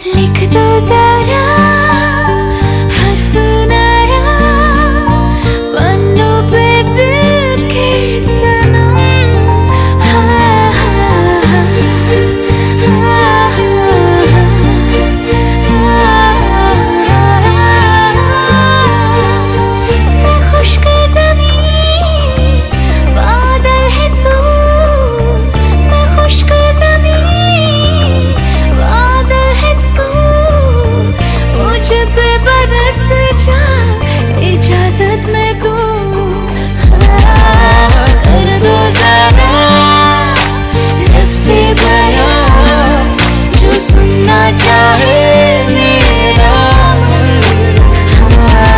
लिख दो जरा हर्फ नया पन्नों पे दिल के सनम। हाँ हाँ हाँ हाँ मैं खुश्क ज़मीं बादल है तू, मैं खुश्क ज़मीं बादल है तू, मुझ पे बरस जा इजाजत में तू। हाँ कर दो ज़रा लफ्ज़े बयां जो सुनना चाहे मेरा मन। हाँ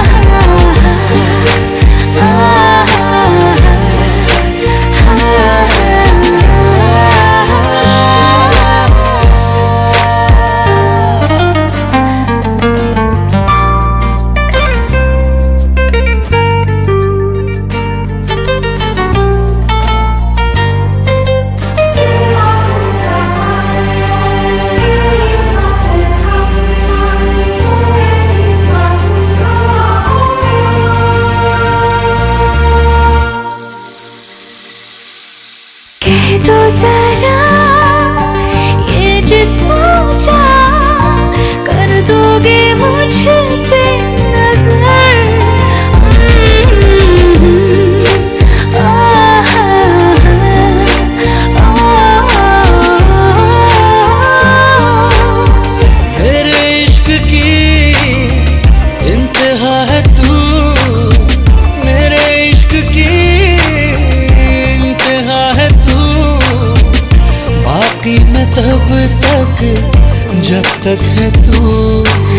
कह दो जरा ये जिस्म ऊंचा कर दोगे मुझ पे नजर। मेरे इश्क की इंतहा है तू, मेरे इश्क की इंतहा है तू, बाकी मैं तब तक जब तक है तू।